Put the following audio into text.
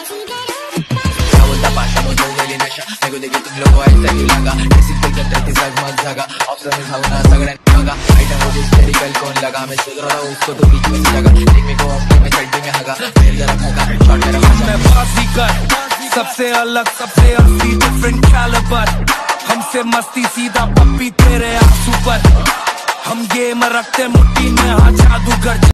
क्या बोलता पाशा मुझे गेली नशा मेरे को देखिए तुम लोगों ऐसा क्यों लगा डिसिप्लिन करते जगमग जगा ऑप्शन में भावना सगळ्यांनी बघा आइटम मुझे हिस्टेरिकल कौन लगा मैं सोच रहा था उसको तो बीच में जगा देख मेरे को अपने में चड्डी में हगा फिर जरा भगा शॉट मेरा मैं बाजीगर सबसे अलग सबसे असली डिफरेंट कैलिबर हमसे मस्ती सीधा पप्पी तेरे आंसू पर हम गेम रखते मुट्ठी में हाँ जादूगर।